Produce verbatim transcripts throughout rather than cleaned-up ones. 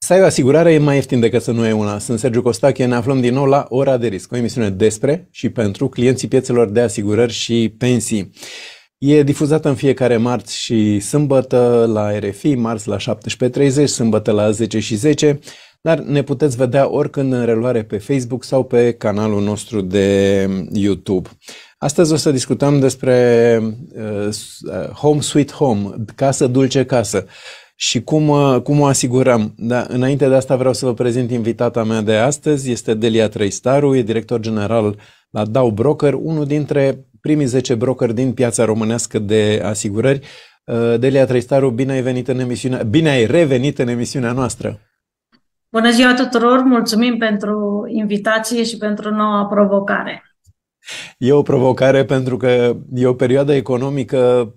Să ai o asigurare e mai ieftin decât să nu ai una. Sunt Sergiu Costache, ne aflăm din nou la Ora de Risc, o emisiune despre și pentru clienții piețelor de asigurări și pensii. E difuzată în fiecare marți și sâmbătă la R F I, marți la șaptesprezece treizeci, sâmbătă la zece și zece, dar ne puteți vedea oricând în reluare pe Facebook sau pe canalul nostru de YouTube. Astăzi o să discutăm despre uh, Home Sweet Home, casă dulce casă. Și cum, cum o asigurăm? Da, înainte de asta vreau să vă prezint invitata mea de astăzi. Este Delia Trăistaru, e director general la Dau Broker, unul dintre primii zece brokeri din piața românească de asigurări. Delia Trăistaru, bine ai venit în emisiunea, bine ai revenit în emisiunea noastră. Bună ziua tuturor, mulțumim pentru invitație și pentru noua provocare. E o provocare pentru că e o perioadă economică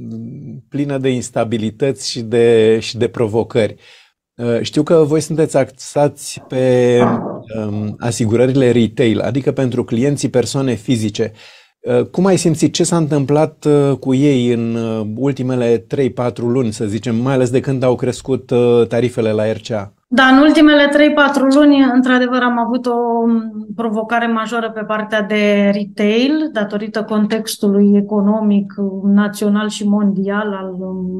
plină de instabilități și de, și de provocări. Știu că voi sunteți axați pe um, asigurările retail, adică pentru clienții persoane fizice. Cum ai simțit? Ce s-a întâmplat cu ei în ultimele trei patru luni, să zicem, mai ales de când au crescut tarifele la R C A? Da, în ultimele trei patru luni, într-adevăr, am avut o provocare majoră pe partea de retail, datorită contextului economic național și mondial al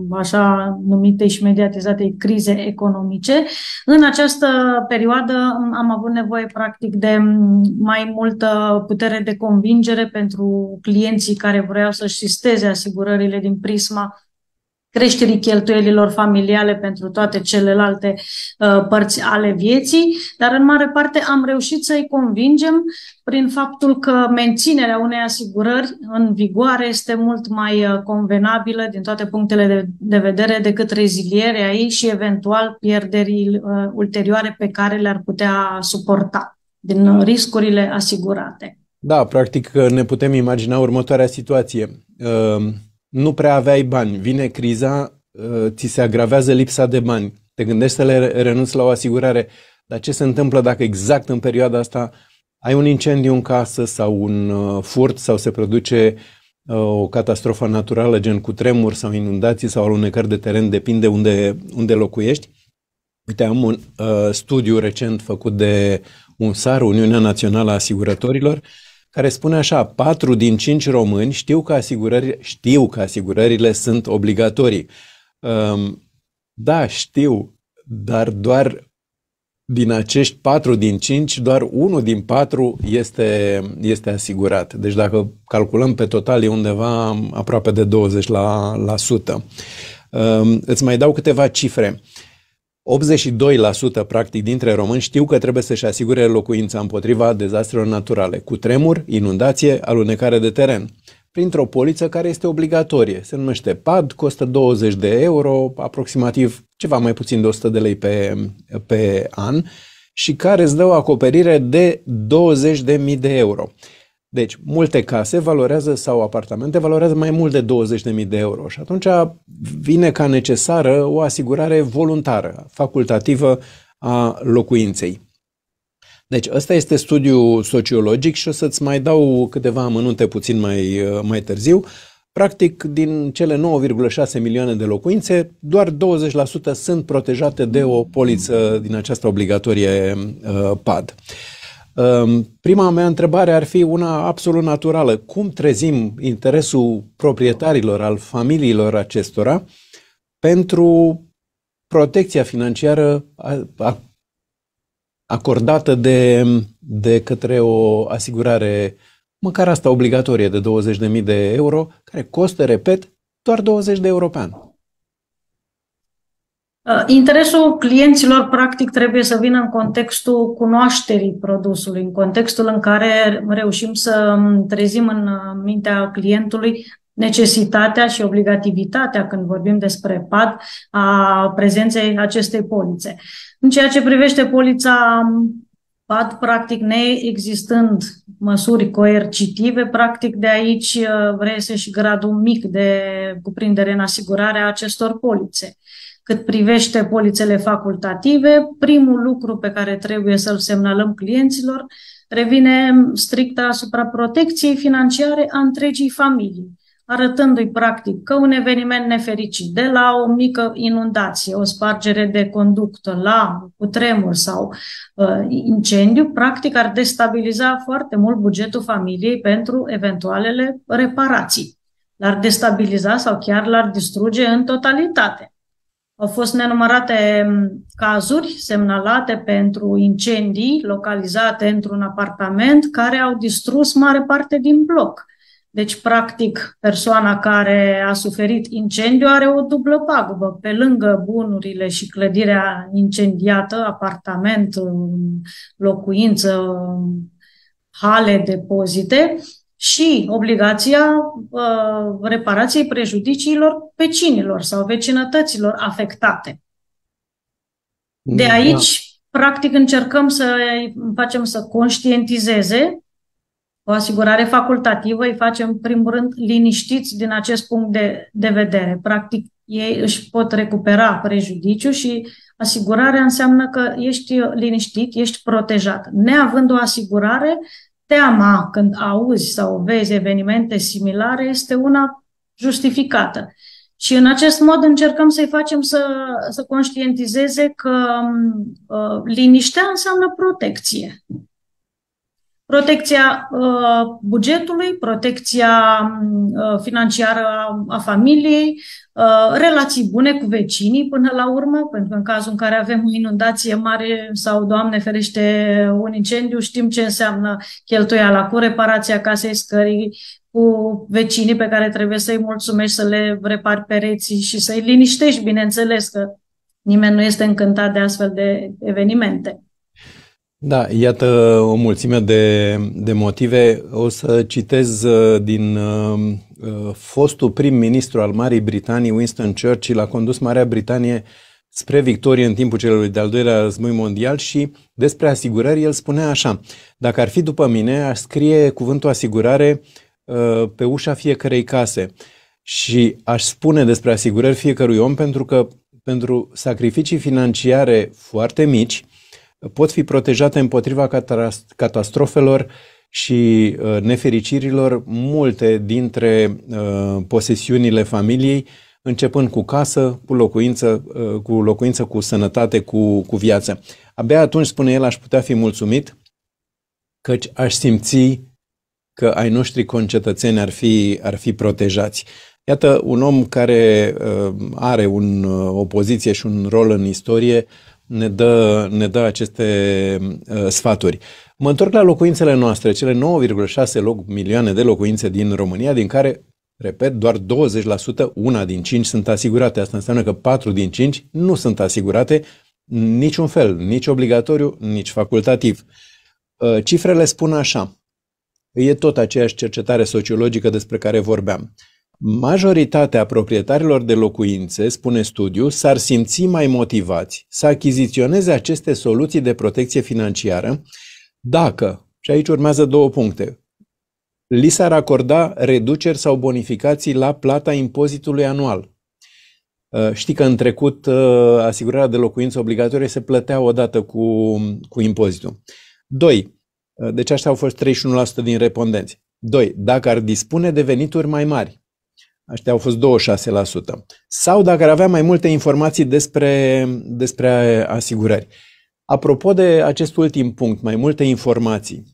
așa numitei și mediatizatei crize economice. În această perioadă am avut nevoie, practic, de mai multă putere de convingere pentru clienții care vreau să-și sisteze asigurările din prisma creșterii cheltuielilor familiale pentru toate celelalte uh, părți ale vieții, dar în mare parte am reușit să-i convingem prin faptul că menținerea unei asigurări în vigoare este mult mai uh, convenabilă din toate punctele de, de vedere decât rezilierea ei și eventual pierderii uh, ulterioare pe care le-ar putea suporta din uh, riscurile asigurate. Da, practic ne putem imagina următoarea situație. Uh... Nu prea aveai bani, vine criza, ți se agravează lipsa de bani, te gândești să le renunți la o asigurare, dar ce se întâmplă dacă exact în perioada asta ai un incendiu în casă sau un furt sau se produce o catastrofă naturală, gen cutremur sau inundații sau alunecări de teren, depinde unde, unde locuiești. Uite, am un uh, studiu recent făcut de U N S A R, Uniunea Națională a Asigurătorilor, care spune așa: patru din cinci români știu că, asigurări, știu că asigurările sunt obligatorii. Um, da, știu, dar doar din acești patru din cinci, doar unul din patru este, este asigurat. Deci dacă calculăm pe total e undeva aproape de douăzeci la sută. Um, îți mai dau câteva cifre. optzeci și doi la sută practic dintre români știu că trebuie să-și asigure locuința împotriva dezastrelor naturale, cutremur, inundație, alunecare de teren, printr-o poliță care este obligatorie. Se numește P A D, costă douăzeci de euro, aproximativ ceva mai puțin de o sută de lei pe, pe an și care îți dă o acoperire de douăzeci de mii de euro. Deci, multe case valorează sau apartamente valorează mai mult de douăzeci de mii de euro și atunci vine ca necesară o asigurare voluntară, facultativă a locuinței. Deci, ăsta este studiul sociologic și o să-ți mai dau câteva amănunte puțin mai, mai târziu. Practic, din cele nouă virgulă șase milioane de locuințe, doar douăzeci la sută sunt protejate de o poliță din această obligatorie uh, P A D. Prima mea întrebare ar fi una absolut naturală. Cum trezim interesul proprietarilor, al familiilor acestora pentru protecția financiară acordată de, de către o asigurare, măcar asta obligatorie, de douăzeci de mii de euro, care costă, repet, doar douăzeci de euro pe an? Interesul clienților, practic, trebuie să vină în contextul cunoașterii produsului, în contextul în care reușim să trezim în mintea clientului necesitatea și obligativitatea, când vorbim despre P A D, a prezenței acestei polițe. În ceea ce privește polița P A D, practic, neexistând măsuri coercitive, practic, de aici reiese și gradul mic de cuprindere în asigurare a acestor polițe. Cât privește polițele facultative, primul lucru pe care trebuie să-l semnalăm clienților revine strict asupra protecției financiare a întregii familii. arătându-i practic că un eveniment nefericit, de la o mică inundație, o spargere de conductă, la cutremur sau uh, incendiu, practic ar destabiliza foarte mult bugetul familiei pentru eventualele reparații. L-ar destabiliza sau chiar l-ar distruge în totalitate. Au fost nenumărate cazuri semnalate pentru incendii localizate într-un apartament care au distrus mare parte din bloc. Deci, practic, persoana care a suferit incendiu are o dublă pagubă. Pe lângă bunurile și clădirea incendiată, apartament, locuință, hale, depozite, și obligația uh, reparației prejudiciilor vecinilor sau vecinătăților afectate. De aici, da. practic, încercăm să facem să conștientizeze o asigurare facultativă, îi facem, în primul rând, liniștiți din acest punct de, de vedere. Practic, ei își pot recupera prejudiciu și asigurarea înseamnă că ești liniștit, ești protejat. Neavând o asigurare, teama când auzi sau vezi evenimente similare este una justificată. Și în acest mod încercăm să-i facem să, să conștientizeze că uh, liniștea înseamnă protecție. Protecția uh, bugetului, protecția uh, financiară a, a familiei, uh, relații bune cu vecinii până la urmă, pentru că în cazul în care avem o inundație mare sau, Doamne ferește, un incendiu, știm ce înseamnă cheltuiala cu reparația casei scării, cu vecinii pe care trebuie să-i mulțumești, să le repari pereții și să-i liniștești, bineînțeles că nimeni nu este încântat de astfel de evenimente. Da, iată o mulțime de, de motive. O să citez din uh, fostul prim-ministru al Marii Britanii, Winston Churchill, a condus Marea Britanie spre victorie în timpul celui de-al doilea război mondial și despre asigurări el spunea așa: dacă ar fi după mine, aș scrie cuvântul asigurare uh, pe ușa fiecărei case și aș spune despre asigurări fiecărui om, pentru că pentru sacrificii financiare foarte mici pot fi protejate împotriva catastrofelor și uh, nefericirilor multe dintre uh, posesiunile familiei, începând cu casă, cu locuință, uh, cu locuință, cu sănătate, cu, cu viață. Abia atunci, spune el, aș putea fi mulțumit, căci aș simți că ai noștri concetățeni ar fi, ar fi protejați. Iată un om care uh, are un, uh, o poziție și un rol în istorie, ne dă, ne dă aceste uh, sfaturi. Mă întorc la locuințele noastre, cele nouă virgulă șase milioane de locuințe din România, din care, repet, doar douăzeci la sută, una din cinci, sunt asigurate. Asta înseamnă că patru din cinci nu sunt asigurate niciun fel, nici obligatoriu, nici facultativ. Uh, cifrele spun așa. E tot aceeași cercetare sociologică despre care vorbeam. Majoritatea proprietarilor de locuințe, spune studiul, s-ar simți mai motivați să achiziționeze aceste soluții de protecție financiară dacă, și aici urmează două puncte, li s-ar acorda reduceri sau bonificații la plata impozitului anual. Știi că în trecut asigurarea de locuință obligatorie se plătea odată cu, cu impozitul. Doi, deci așa au fost treizeci și unu la sută din respondenți. Doi, dacă ar dispune de venituri mai mari. Aștia au fost douăzeci și șase la sută. Sau dacă ar avea mai multe informații despre, despre asigurări. Apropo de acest ultim punct, mai multe informații.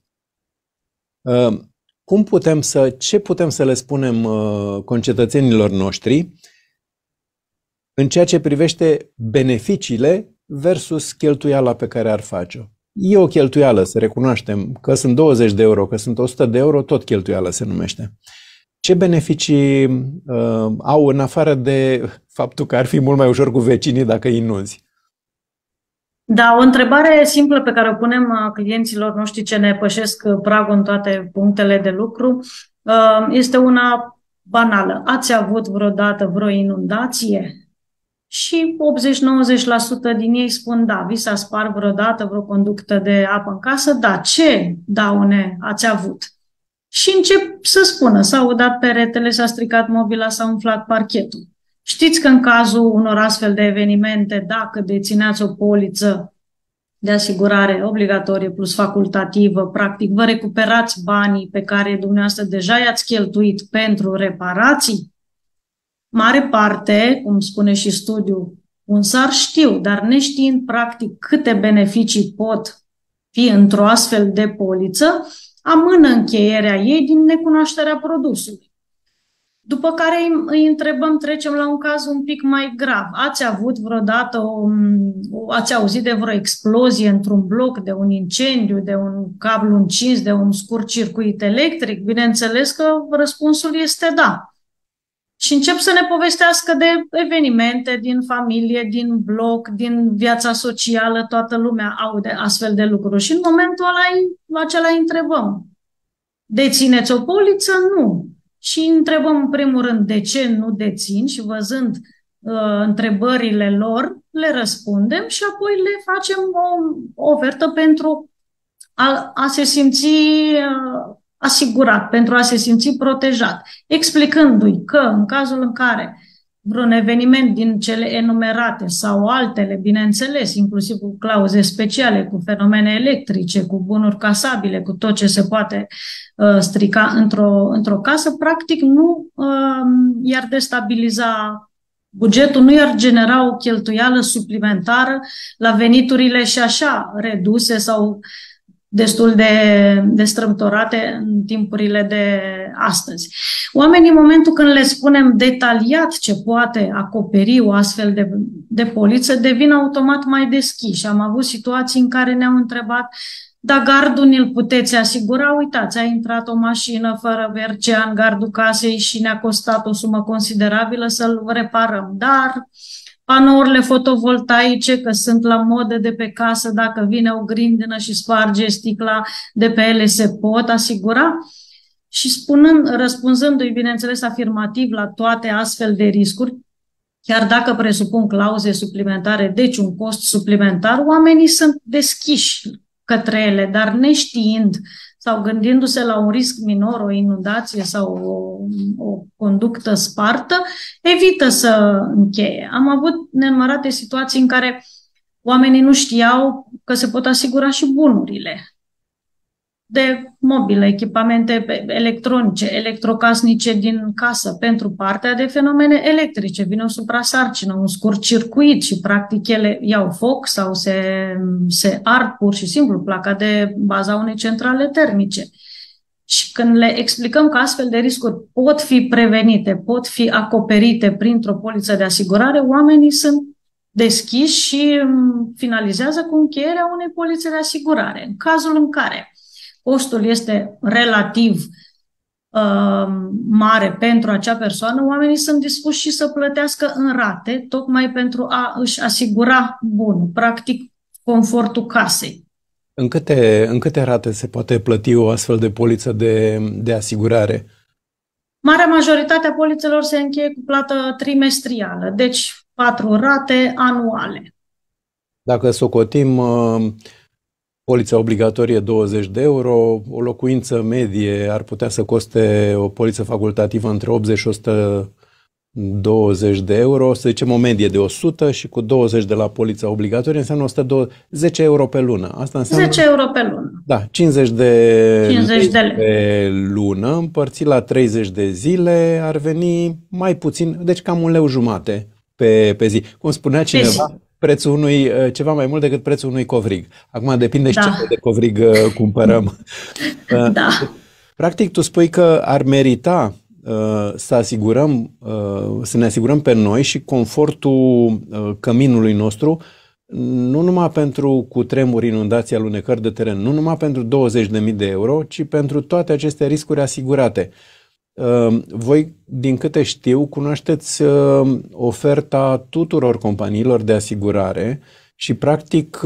Cum putem să, ce putem să le spunem concetățenilor noștri în ceea ce privește beneficiile versus cheltuiala pe care ar face-o? E o cheltuială, să recunoaștem, că sunt douăzeci de euro, că sunt o sută de euro, tot cheltuială se numește. Ce beneficii uh, au în afară de faptul că ar fi mult mai ușor cu vecinii dacă îi inunzi? Da, o întrebare simplă pe care o punem clienților noștri ce ne pășesc pragul în toate punctele de lucru uh, este una banală. Ați avut vreodată vreo inundație? Și optzeci-nouăzeci la sută din ei spun da. Vi s-a spart vreodată vreo conductă de apă în casă? Da. Ce daune ați avut? Și încep să spună, s-a udat peretele, s-a stricat mobila, s-a umflat parchetul. Știți că în cazul unor astfel de evenimente, dacă dețineați o poliță, de asigurare obligatorie plus facultativă, practic vă recuperați banii pe care dumneavoastră deja i-ați cheltuit pentru reparații? Mare parte, cum spune și studiul, un sar știu, dar neștiind practic câte beneficii pot fi într-o astfel de poliță, amână încheierea ei din necunoașterea produsului. După care îi întrebăm, trecem la un caz un pic mai grav. Ați avut vreodată, o, ați auzit de vreo explozie într-un bloc, de un incendiu, de un cablu încins, de un scurt circuit electric? Bineînțeles că răspunsul este da. Și încep să ne povestească de evenimente din familie, din bloc, din viața socială, toată lumea aude astfel de lucruri. Și în momentul ăla, acela îi întrebăm, dețineți o poliță? Nu. Și îi întrebăm în primul rând de ce nu dețin și văzând uh, întrebările lor, le răspundem și apoi le facem o, o ofertă pentru a, a se simți uh, asigurat, pentru a se simți protejat, explicându-i că în cazul în care vreun eveniment din cele enumerate sau altele, bineînțeles, inclusiv cu clauze speciale, cu fenomene electrice, cu bunuri casabile, cu tot ce se poate uh, strica într-o, într-o casă, practic nu uh, i-ar destabiliza bugetul, nu i-ar genera o cheltuială suplimentară la veniturile și așa reduse sau destul de, de strâmtorate în timpurile de astăzi. Oamenii, în momentul când le spunem detaliat ce poate acoperi o astfel de, de poliță, devin automat mai deschiși. Am avut situații în care ne-au întrebat, da, gardul ni-l puteți asigura? Uitați, a intrat o mașină fără V R C A în gardul casei și ne-a costat o sumă considerabilă să-l reparăm. Dar panourile fotovoltaice, că sunt la modă de pe casă, dacă vine o grindină și sparge sticla de pe ele, se pot asigura? Și spunând, răspunzându-i, bineînțeles, afirmativ la toate astfel de riscuri, chiar dacă presupun clauze suplimentare, deci un cost suplimentar, oamenii sunt deschiși către ele, dar neștiind sau gândindu-se la un risc minor, o inundație sau o, o conductă spartă, evită să încheie. Am avut nenumărate situații în care oamenii nu știau că se pot asigura și bunurile de mobilă, echipamente electronice, electrocasnice din casă pentru partea de fenomene electrice. Vine o suprasarcină, un scurt circuit și practic ele iau foc sau se, se ard pur și simplu, placa de baza unei centrale termice. Și când le explicăm că astfel de riscuri pot fi prevenite, pot fi acoperite printr-o poliță de asigurare, oamenii sunt deschiși și finalizează cu încheierea unei polițe de asigurare. În cazul în care costul este relativ uh, mare pentru acea persoană, oamenii sunt dispuși și să plătească în rate, tocmai pentru a își asigura bunul, practic confortul casei. În câte, în câte rate se poate plăti o astfel de poliță de, de asigurare? Marea majoritate a polițelor se încheie cu plată trimestrială, deci patru rate anuale. Dacă socotim uh, polița obligatorie douăzeci de euro, o locuință medie ar putea să coste o poliță facultativă între optzeci și o sută douăzeci de euro, să zicem o medie de o sută și cu douăzeci de la polița obligatorie înseamnă o sută douăzeci, zece euro pe lună. Asta înseamnă zece euro pe lună. Da, cincizeci de, cincizeci de lei pe lună, împărțit la treizeci de zile, ar veni mai puțin, deci cam un leu jumate pe, pe zi. Cum spunea cineva, prețul unui, ceva mai mult decât prețul unui covrig. Acum depinde da. și ce de covrig uh, cumpărăm. Da. Practic, tu spui că ar merita uh, să asigurăm, uh, să ne asigurăm pe noi și confortul uh, căminului nostru, nu numai pentru cutremuri, inundații, alunecări de teren, nu numai pentru douăzeci de mii de euro, ci pentru toate aceste riscuri asigurate. Voi, din câte știu, cunoașteți oferta tuturor companiilor de asigurare și, practic,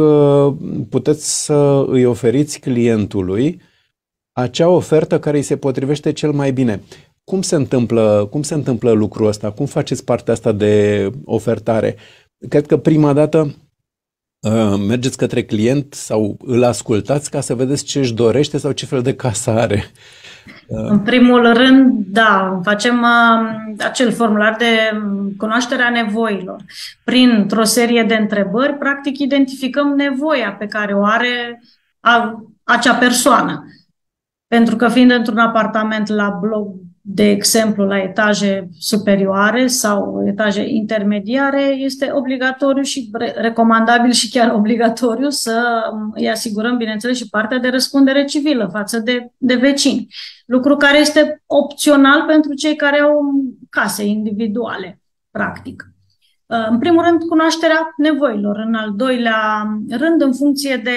puteți să îi oferiți clientului acea ofertă care îi se potrivește cel mai bine. Cum se întâmplă, cum se întâmplă lucrul ăsta? Cum faceți partea asta de ofertare? Cred că prima dată mergeți către client sau îl ascultați ca să vedeți ce își dorește sau ce fel de casă are? În primul rând, da, facem uh, acel formular de cunoaștere a nevoilor. Printr-o serie de întrebări, practic, identificăm nevoia pe care o are a, acea persoană. Pentru că fiind într-un apartament la bloc, de exemplu, la etaje superioare sau etaje intermediare, este obligatoriu și recomandabil și chiar obligatoriu să îi asigurăm, bineînțeles, și partea de răspundere civilă față de, de vecini. Lucru care este opțional pentru cei care au case individuale, practic. În primul rând, cunoașterea nevoilor. În al doilea rând, în funcție de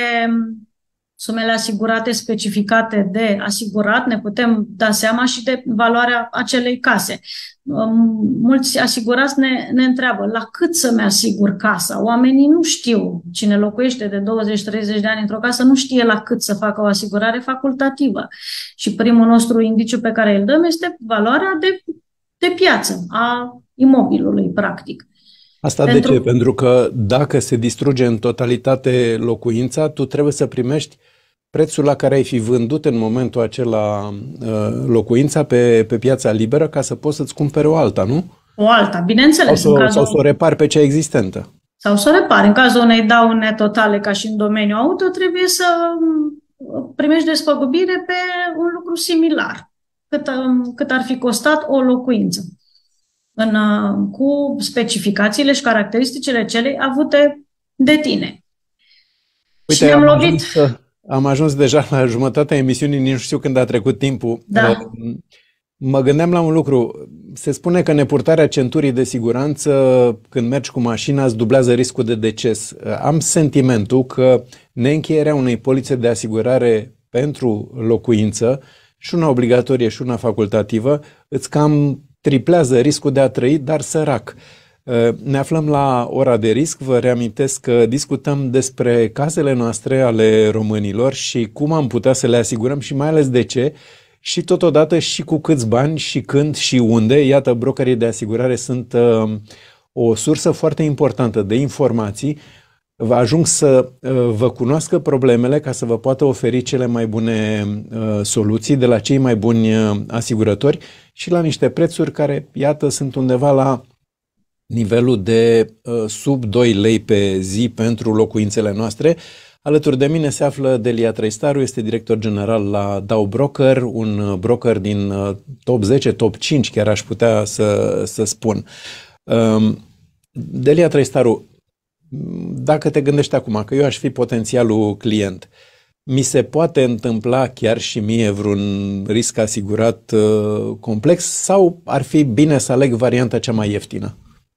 sumele asigurate specificate de asigurat, ne putem da seama și de valoarea acelei case. Mulți asigurați ne, ne întreabă la cât să-mi asigur casa. Oamenii nu știu. Cine locuiește de douăzeci treizeci de ani într-o casă nu știe la cât să facă o asigurare facultativă. Și primul nostru indiciu pe care îl dăm este valoarea de, de piață a imobilului, practic. Asta Pentru... de ce? Pentru că dacă se distruge în totalitate locuința, tu trebuie să primești prețul la care ai fi vândut în momentul acela locuința pe, pe piața liberă ca să poți să-ți cumperi o alta, nu? O alta, bineînțeles. Sau să, cazul... sau să o repari pe cea existentă. Sau să o repari. În cazul unei daune totale ca și în domeniul auto, trebuie să primești despăgubire pe un lucru similar, cât, cât ar fi costat o locuință. În, cu specificațiile și caracteristicile celei avute de tine. Uite, și am, lovit... ajuns, am ajuns deja la jumătatea emisiunii, nici nu știu când a trecut timpul. Da. Mă gândeam la un lucru. Se spune că nepurtarea centurii de siguranță când mergi cu mașina îți dublează riscul de deces. Am sentimentul că neîncheierea unei polițe de asigurare pentru locuință, și una obligatorie și una facultativă, îți cam triplează riscul de a trăi, dar sărac. Ne aflăm la ora de risc. Vă reamintesc că discutăm despre casele noastre ale românilor și cum am putea să le asigurăm și mai ales de ce și totodată și cu câți bani și când și unde. Iată, brokerii de asigurare sunt uh, o sursă foarte importantă de informații. Vă ajung să uh, vă cunoască problemele ca să vă poată oferi cele mai bune uh, soluții de la cei mai buni uh, asigurători și la niște prețuri care, iată, sunt undeva la nivelul de uh, sub doi lei pe zi pentru locuințele noastre. Alături de mine se află Delia Trăistaru, este director general la Dow Broker, un broker din uh, top zece, top cinci, chiar aș putea să, să spun. Uh, Delia Trăistaru, dacă te gândești acum că eu aș fi potențialul client, mi se poate întâmpla chiar și mie vreun risc asigurat uh, complex sau ar fi bine să aleg varianta cea mai ieftină?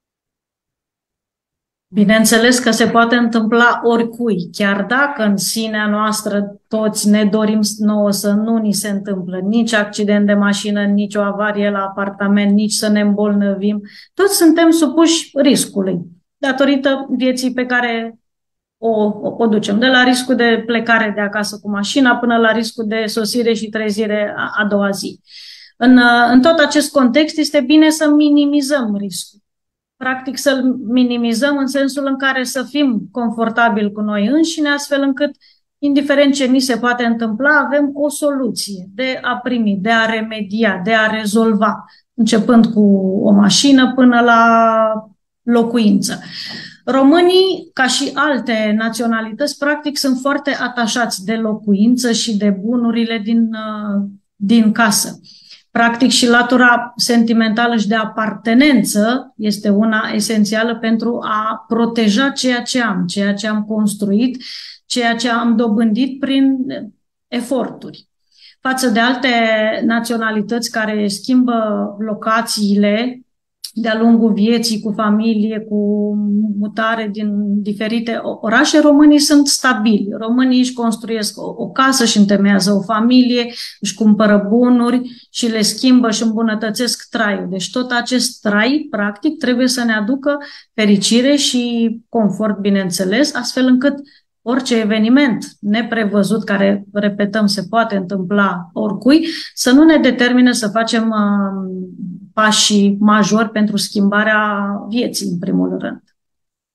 Bineînțeles că se poate întâmpla oricui, chiar dacă în sinea noastră toți ne dorim nouă să nu ni se întâmplă nici accident de mașină, nici o avarie la apartament, nici să ne îmbolnăvim. Toți suntem supuși riscului, datorită vieții pe care o, o, o ducem. De la riscul de plecare de acasă cu mașina până la riscul de sosire și trezire a, a doua zi. În, în tot acest context este bine să minimizăm riscul. Practic să-l minimizăm în sensul în care să fim confortabili cu noi înșine, astfel încât, indiferent ce ni se poate întâmpla, avem o soluție de a primi, de a remedia, de a rezolva, începând cu o mașină până la locuință. Românii, ca și alte naționalități, practic sunt foarte atașați de locuință și de bunurile din, din casă. Practic și latura sentimentală și de apartenență este una esențială pentru a proteja ceea ce am, ceea ce am construit, ceea ce am dobândit prin eforturi. Față de alte naționalități care schimbă locațiile de-a lungul vieții, cu familie, cu mutare din diferite orașe, românii sunt stabili. Românii își construiesc o, o casă și întemeiază o familie, își cumpără bunuri și le schimbă și îmbunătățesc traiul. Deci tot acest trai, practic, trebuie să ne aducă fericire și confort, bineînțeles, astfel încât orice eveniment neprevăzut, care, repetăm, se poate întâmpla oricui, să nu ne determine să facem uh, pași majori pentru schimbarea vieții, în primul rând.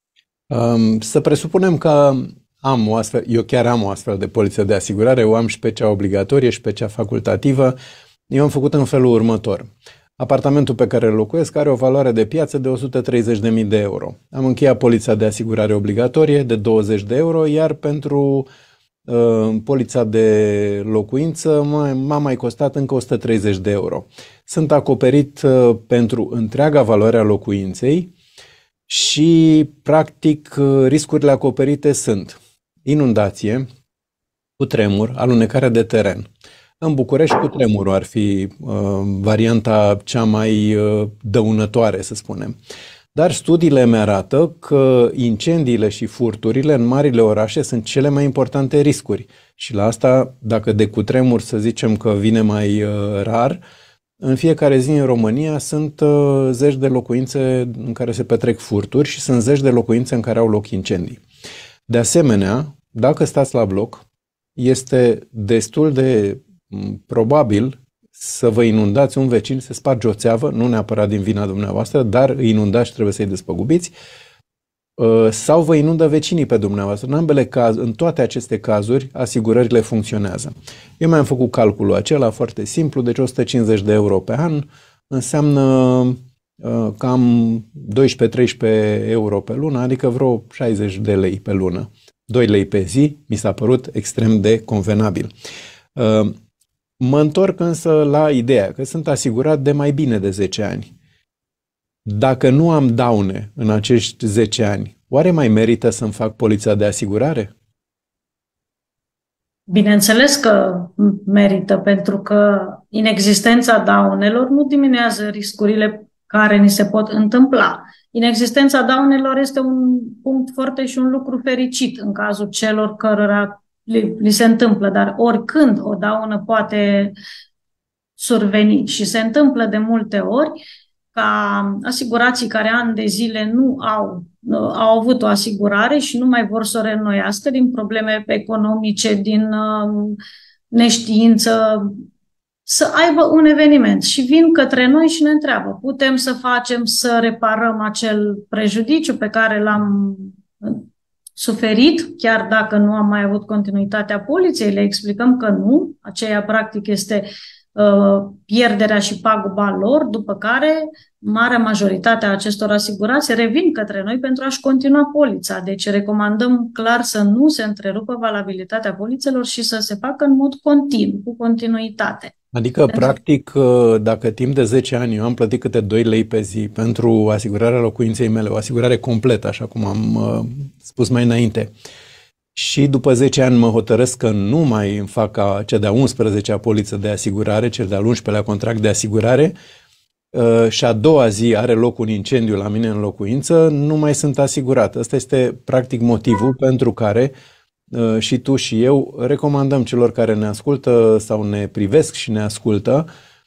Um, să presupunem că am o astfel, eu chiar am o astfel de poliță de asigurare, o am și pe cea obligatorie și pe cea facultativă. Eu am făcut în felul următor. Apartamentul pe care îl locuiesc are o valoare de piață de o sută treizeci de mii de euro. Am încheiat polița de asigurare obligatorie de douăzeci de euro, iar pentru uh, polița de locuință m-a mai costat încă o sută treizeci de euro. Sunt acoperit uh, pentru întreaga valoare a locuinței și, practic, uh, riscurile acoperite sunt inundație, cutremur, alunecare de teren. În București, cutremurul ar fi uh, varianta cea mai uh, dăunătoare, să spunem. Dar studiile mi arată că incendiile și furturile în marile orașe sunt cele mai importante riscuri. Și la asta, dacă de cutremur să zicem că vine mai uh, rar, în fiecare zi în România sunt uh, zeci de locuințe în care se petrec furturi și sunt zeci de locuințe în care au loc incendii. De asemenea, dacă stați la bloc, este destul de probabil să vă inundați un vecin, se sparge o țeavă, nu neapărat din vina dumneavoastră, dar îi inundați și trebuie să-i despăgubiți, sau vă inundă vecinii pe dumneavoastră. În ambele caz, în toate aceste cazuri, asigurările funcționează. Eu mi-am făcut calculul acela foarte simplu, deci o sută cincizeci de euro pe an înseamnă uh, cam doisprezece treisprezece euro pe lună, adică vreo șaizeci de lei pe lună. doi lei pe zi, mi s-a părut extrem de convenabil. Uh, Mă întorc însă la ideea că sunt asigurat de mai bine de zece ani. Dacă nu am daune în acești zece ani, oare mai merită să-mi fac polița de asigurare? Bineînțeles că merită, pentru că inexistența daunelor nu diminuează riscurile care ni se pot întâmpla. Inexistența daunelor este un punct foarte și un lucru fericit în cazul celor cărora li, li se întâmplă, dar oricând o daună poate surveni și se întâmplă de multe ori ca asigurații care ani de zile nu au, au avut o asigurare și nu mai vor să o reînnoiască din probleme economice, din uh, neștiință, să aibă un eveniment și vin către noi și ne întreabă, putem să facem, să reparăm acel prejudiciu pe care l-am suferit, chiar dacă nu am mai avut continuitatea poliței, le explicăm că nu, aceea practic este uh, pierderea și paguba lor, după care marea majoritate a acestor asigurați revin către noi pentru a-și continua polița. Deci recomandăm clar să nu se întrerupă valabilitatea polițelor și să se facă în mod continuu, cu continuitate. Adică, pentru... practic, dacă timp de zece ani eu am plătit câte doi lei pe zi pentru asigurarea locuinței mele, o asigurare completă, așa cum am uh, spus mai înainte, și după zece ani mă hotărăsc că nu mai îmi fac ca cea de-a unsprezecea poliță de asigurare, cel de-al unsprezecelea contract de asigurare, uh, și a doua zi are loc un incendiu la mine în locuință, nu mai sunt asigurat. Ăsta este, practic, motivul pentru care și tu și eu recomandăm celor care ne ascultă sau ne privesc și ne ascultă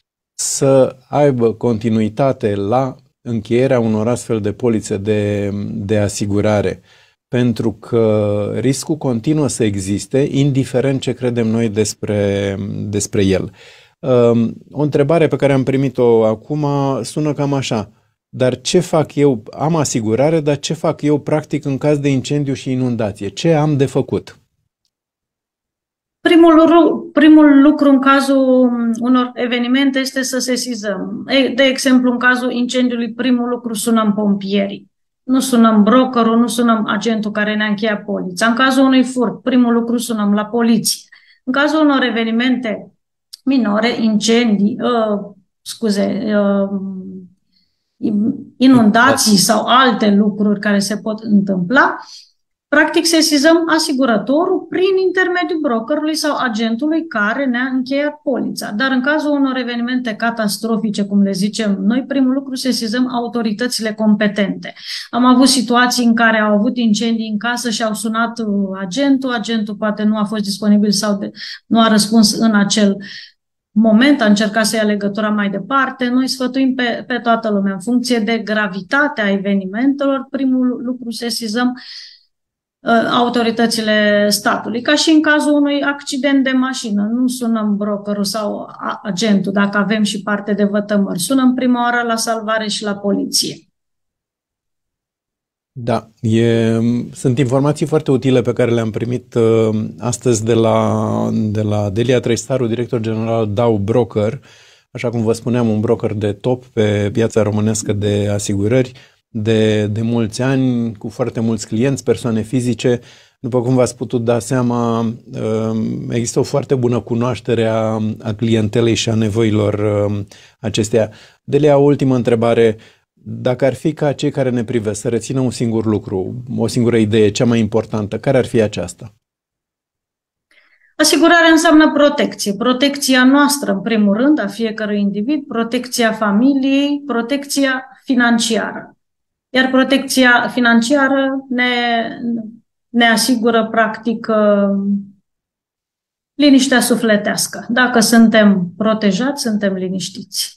să aibă continuitate la încheierea unor astfel de polițe de, de asigurare, pentru că riscul continuă să existe, indiferent ce credem noi despre, despre el. O întrebare pe care am primit-o acum sună cam așa. Dar ce fac eu? Am asigurare, dar ce fac eu practic în caz de incendiu și inundație? Ce am de făcut? Primul, primul lucru în cazul unor evenimente este să sesizăm. De exemplu, în cazul incendiului, primul lucru sunăm pompierii. Nu sunăm brokerul, nu sunăm agentul care ne-a încheiat polița. În cazul unui furt, primul lucru sunăm la poliție. În cazul unor evenimente minore, incendii, uh, scuze, uh, inundații sau alte lucruri care se pot întâmpla, practic sesizăm asigurătorul prin intermediul brokerului sau agentului care ne-a încheiat polița. Dar în cazul unor evenimente catastrofice, cum le zicem noi, primul lucru sesizăm autoritățile competente. Am avut situații în care au avut incendii în casă și au sunat agentul, agentul poate nu a fost disponibil sau de, nu a răspuns în acel moment, a încercat să ia legătura mai departe. Noi sfătuim pe, pe toată lumea. În funcție de gravitatea evenimentelor, primul lucru sesizăm uh, autoritățile statului. Ca și în cazul unui accident de mașină. Nu sunăm brokerul sau agentul dacă avem și parte de vătămări. Sunăm prima oară la salvare și la poliție. Da, e, sunt informații foarte utile pe care le-am primit uh, astăzi de la, de la Delia Trăistaru, director general Dow Broker, așa cum vă spuneam, un broker de top pe piața românească de asigurări, de, de mulți ani, cu foarte mulți clienți, persoane fizice. După cum v-ați putut da seama, uh, există o foarte bună cunoaștere a, a clientelei și a nevoilor uh, acesteia. Delia, o ultimă întrebare. Dacă ar fi ca cei care ne privesc să rețină un singur lucru, o singură idee, cea mai importantă, care ar fi aceasta? Asigurarea înseamnă protecție. Protecția noastră, în primul rând, a fiecărui individ, protecția familiei, protecția financiară. Iar protecția financiară ne, ne asigură, practic, liniștea sufletească. Dacă suntem protejați, suntem liniștiți.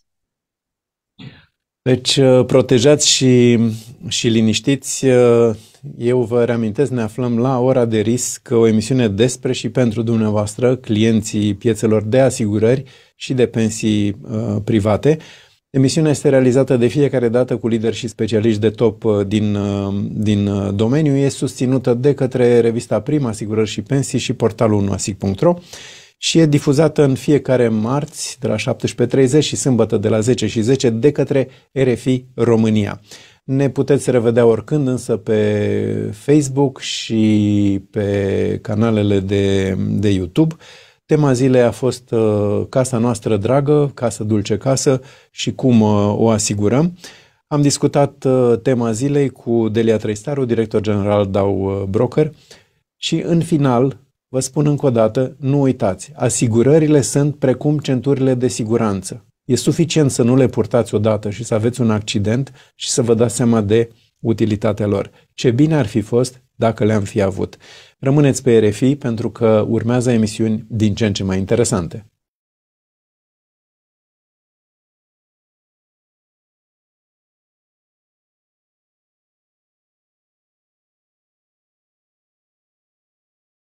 Deci, protejați și, și liniștiți, eu vă reamintesc, ne aflăm la Ora de Risc, o emisiune despre și pentru dumneavoastră, clienții piețelor de asigurări și de pensii uh, private. Emisiunea este realizată de fiecare dată cu lideri și specialiști de top din, uh, din domeniu. E susținută de către revista Prima, Asigurări și Pensii și portalul unu asig punct ro. Și e difuzată în fiecare marți de la șaptesprezece treizeci și sâmbătă de la zece și zece de către R F I România. Ne puteți revedea oricând însă pe Facebook și pe canalele de, de YouTube. Tema zilei a fost uh, Casa noastră dragă, Casă Dulce Casă și cum uh, o asigurăm. Am discutat uh, tema zilei cu Delia Trăistaru, director general Dow Broker, și în final vă spun încă o dată, nu uitați, asigurările sunt precum centurile de siguranță. E suficient să nu le purtați odată și să aveți un accident și să vă dați seama de utilitatea lor. Ce bine ar fi fost dacă le-am fi avut. Rămâneți pe R F I pentru că urmează emisiuni din ce în ce mai interesante.